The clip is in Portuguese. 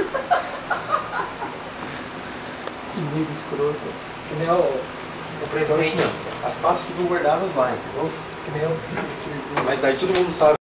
Que amigo escroto. Que nem o presidente. As pastas ficam guardadas lá, entendeu? Que nem o... Mas daí todo mundo sabe.